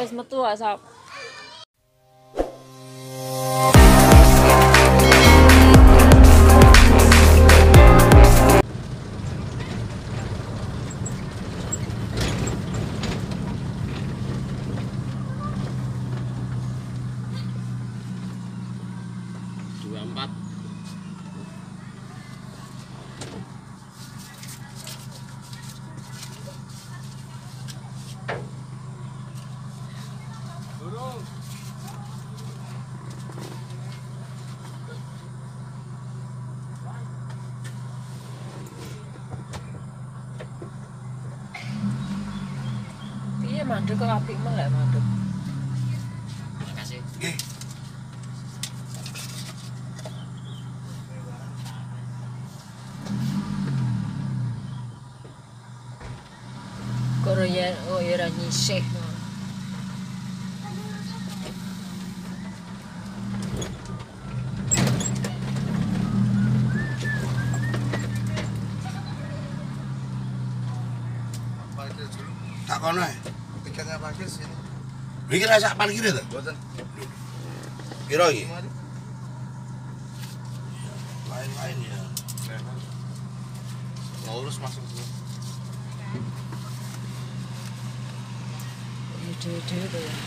Wis metu asap. Iya mandek kok apik mah lek mandek. Makasih. Nggih. Koro ya oh ya ra nyisih. Tak kono ae. Tiketnya parkir sini. Iki ra sak parkir to? Boten. Piro iki? Lain-lain ya. Ngurus masuk dulu. Ide-ide to ya.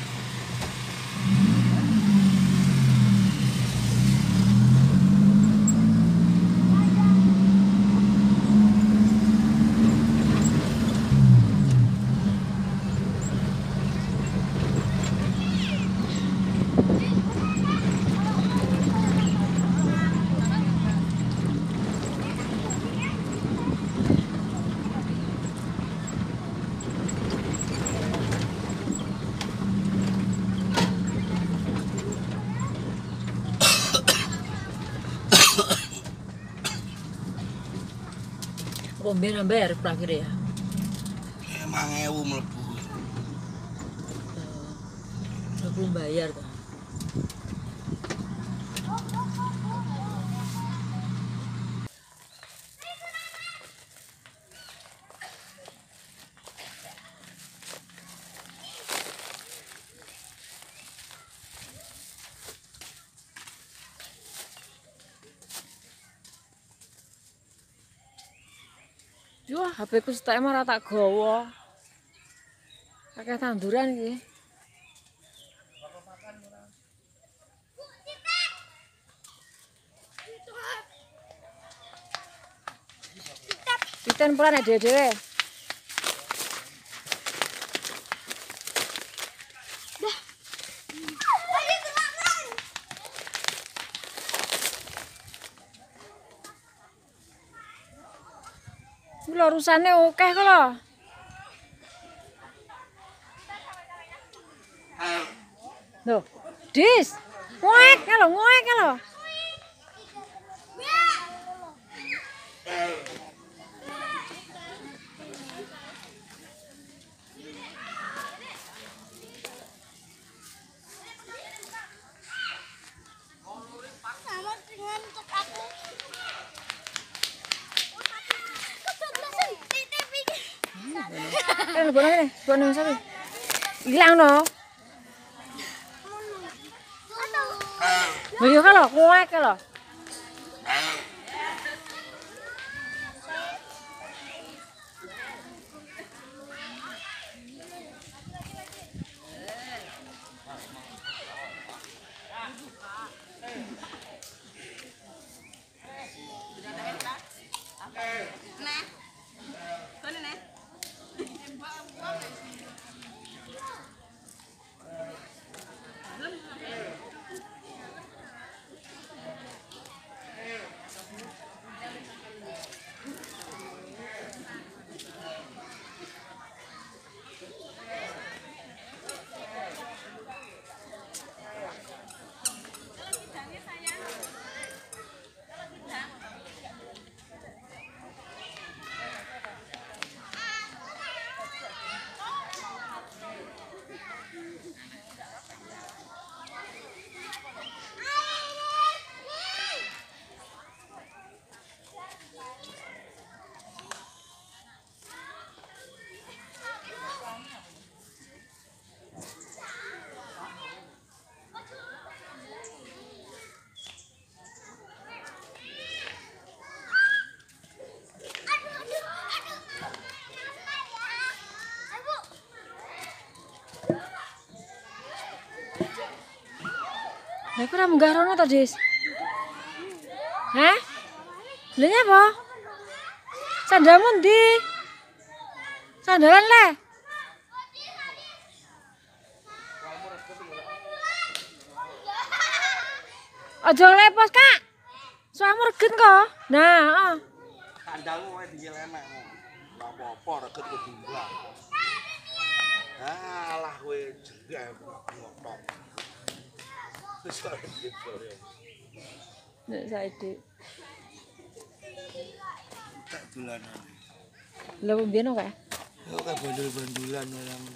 Rombe bayar terakhir ya. 5.000 mlebu. Belum bayar tuh. Wah, HP ku setek ora tak gawa. Akeh tanduran iki. Piten pula nek dhewe-dhewe. Iki lho rusane akeh kok lho. Loh, Dis. Ngoek lho, ngoek lho. Bono sapi. Hilang no. Lho yo kan lho, kuwek lho. Lah kok ora munggah rono to, Dis? Hah? Lha apa? Sandalmu ndi? Sandalan le. Aja lepos, Kak. Suamu regen kok. Nah, heeh. Sandalmu wae dilemek. Ora apa-apa reget kedua. Alah kowe jenggah ngotot. Wis ora gitu ya. Nek saiki. Tak dolanan. Lha mbiyen kok. Yo kayak bandul-bandulan yang.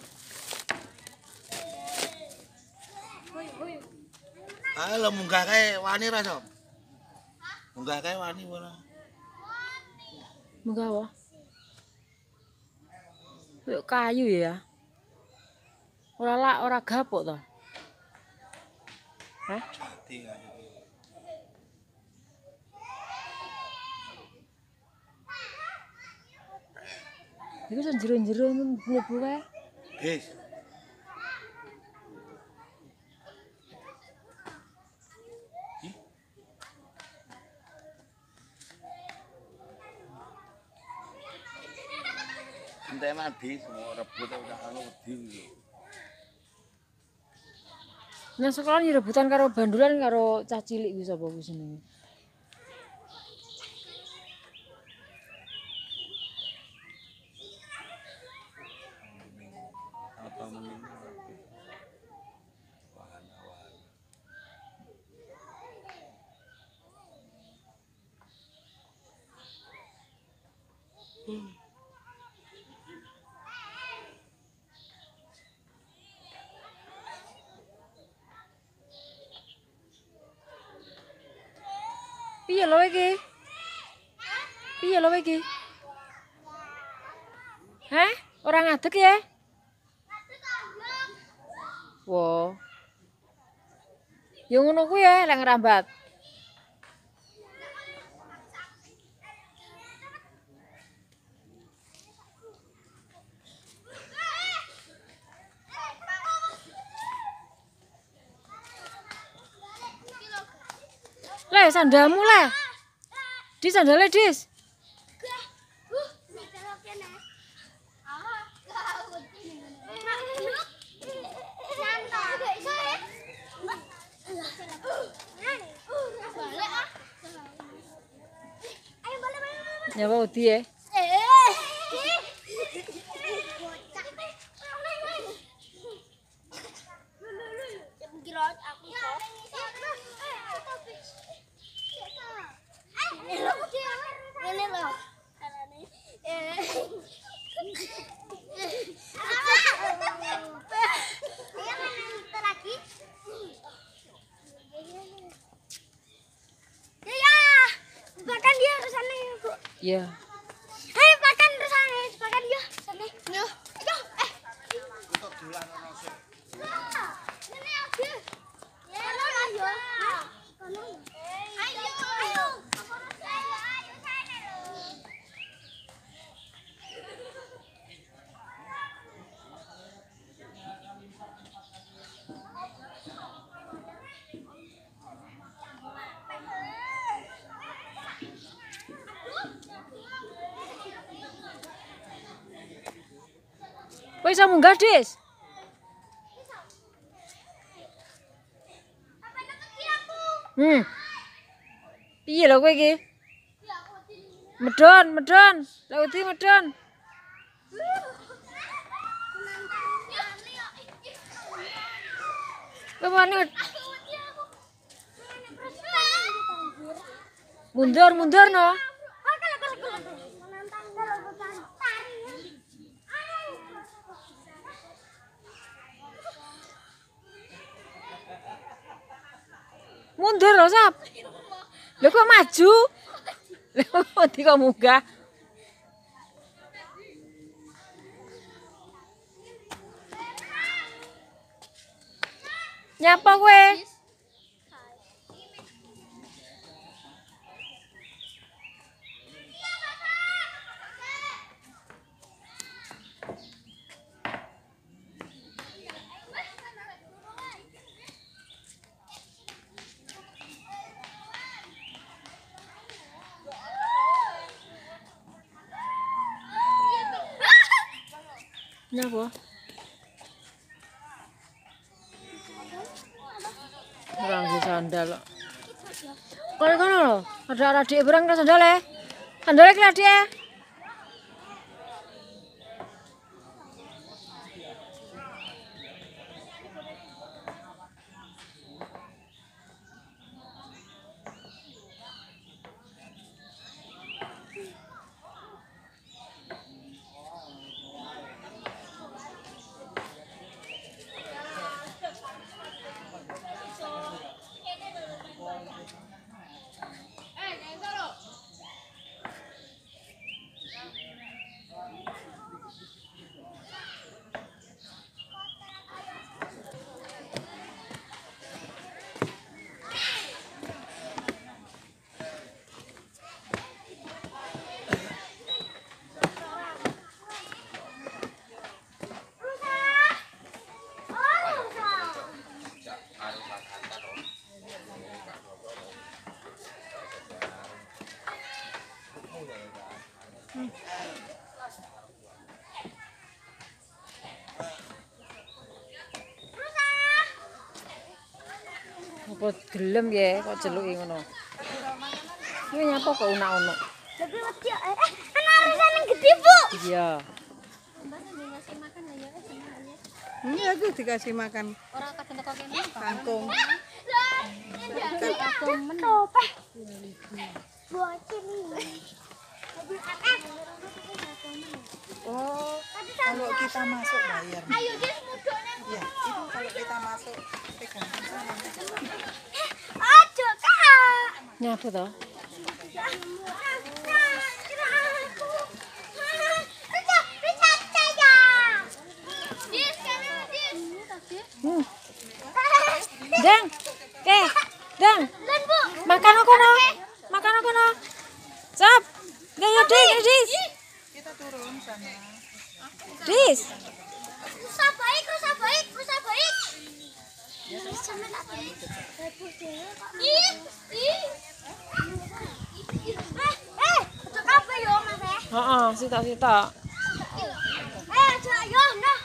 Ayo munggah kae wani ra, Sob? Munggah kae wani ora? Munggah apa? Yuk kayu ya. Ora gapuk to. Hah? Jati kayu. Iku sing jero-jero mlebu kae. Guys. Entenan bis mau rebut udah anu wedi. Nang sekolah ni rebutan karo bandulan karo cah cilik wis apa wis jenenge. Apa meneh? Wahana-wahana. Piye lho iki? Piye lho iki? Hah? Ora ngadeg ya? Wo. Ya ngono kuwi ya lek ngrambat. Le sandalmu le. Dis sandale dis. Ya apa wedi ya? Iya. Ayo makan terus sana, makan ya, sana. Yo. Yo, Untuk dolan ono sik. Ini aku. Ya, ayo. Ayo, ayo. Ayo sana lo. Kowe iso munggah, Dis? Piye lho kowe iki? Medon, medon. Lek wedi medon. Kowe wani mundur, mundur no. Mundur lho, Sap. Lho kok maju? Lho kok kok munggah? Nyapa kowe? Napa? Orang di sandal kok. Kono lho, ada adik barang ke sandale. Sandale ki adik. Apa gelem ya kok jeluki ngono. Iki nyapa kok unak-unak. Lebih wedi. Ana arisan yang gede, Bu. Iya. Ini aku dikasih makan Ora kadang teko kene. kangkung. Topeh. Bocil ini. Lebih akeh. Oh, kalau kita masuk bayar. Ayo Des mudone. Ya, itu kalau kita masuk pegang sana. Aja, Kak. Nyapa to? Dang. Dang. Makan aku no. Makan aku no. Sap. Gaya Dis. Kita turun sana. Dis. Rusak baik. Itu kafe yo, Mas. Heeh, sitok-sitok. Aja yo, nah.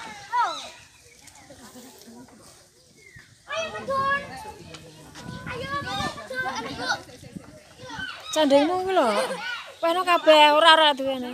Ayo, Madun. Ayo, Bu. Candengmu kuwi lho. Peno kabeh ora duwene.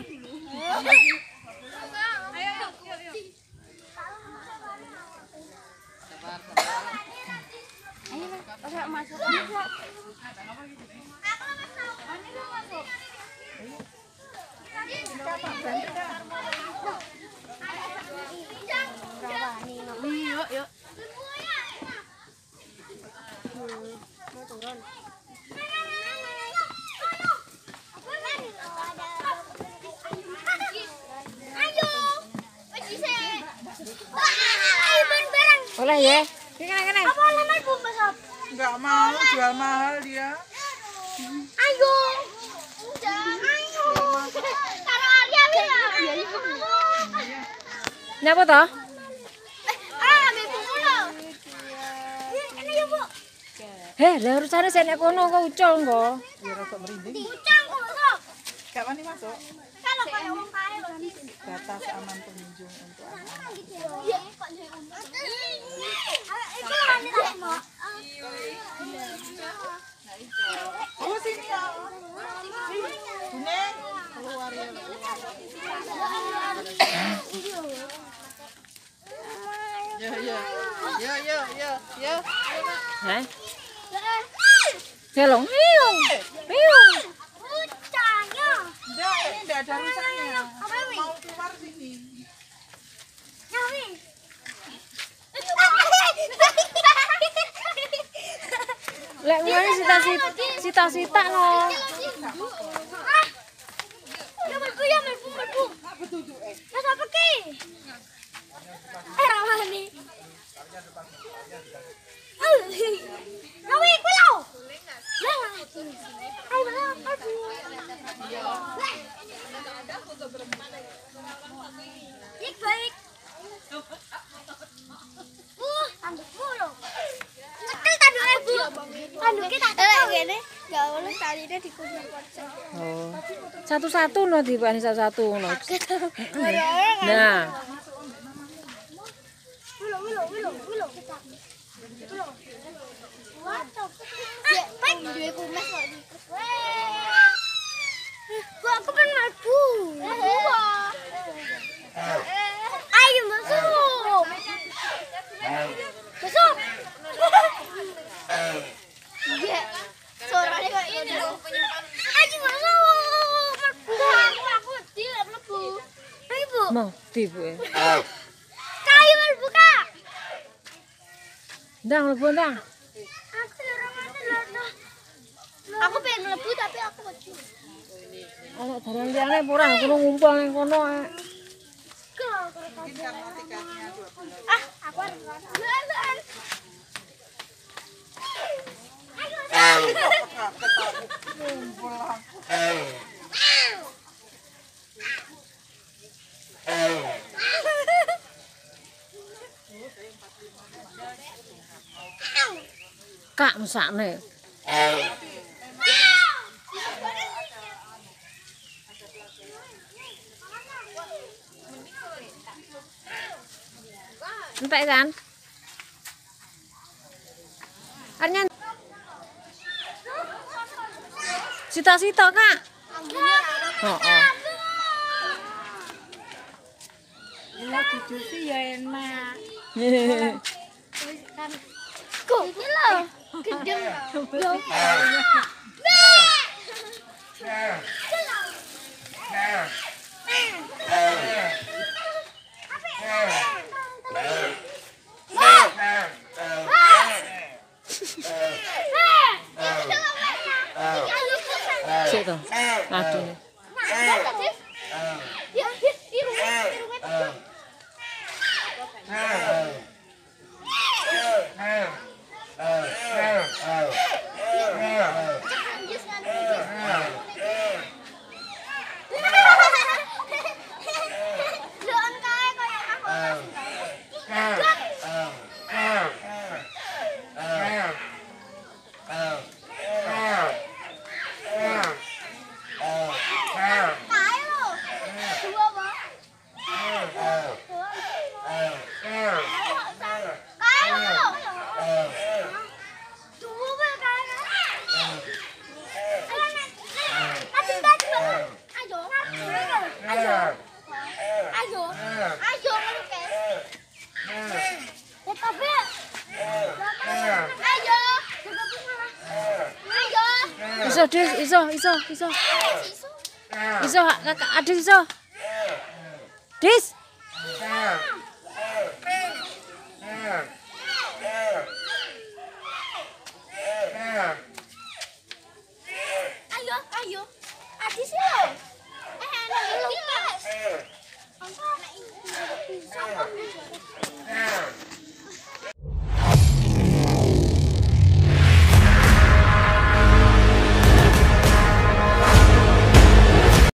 Oleh ya. Kene. Apa lemah Bu, Mas? Enggak mau jual mahal dia. Ayo. Ayo. Karo Arya ya. Nyapa to? Ambil buku lo. Ini ya, Bu. Lah urusane sik nek kono kok ucul kok. Ya rada merinding. Ucang kok. Gak wani masuk. Kalau kayak wong kaya lho. Batas aman pengunjung untuk anak-anak. Iya, Pak. Itu wanita mau. Oh sini ya. Buneng keluar ya. Ya. Hah? Gelong. Miung. Ucangnya. Enggak, ini enggak ada rusaknya. Apa ini? Mau keluar sini. Nyawi. Lek ngene sita-sita no. Ya melbu. Mas apa ki? Rawani. Nyawi kuwi lho. Baik. Tandukmu lho. Cekel tanduke, Bu. Tanduke tak cekel ngene. Enggak boleh taline dikunci pocong. Oh. Satu-satu no dipani satu-satu no. Nah. Ya, Pak, duwe kumis kok di. Kok aku kan madu. Ayo masuk. Masuk. Iya. Suaranya kayak ini loh. Ayo masuk. Aku tidak mlebu. Ibu. Mau tibu ya. Kayu buka. Ndang lebu ndang. Aku pengen mlebu tapi aku wedi. Ana dalan liyane ora kono ngumpul ning kono. Ah, aku harus jalan. Kak mesakne. Entek kan? Arnya Sita-sita, Kak. Heeh. Ya dijusi ya enak. Kok iki lho, gendeng lho. Sik to. Aduh. Iso, Dis, iso. Iso, Kakak Adis iso. Dis. Ayo. Adis yo. Enak.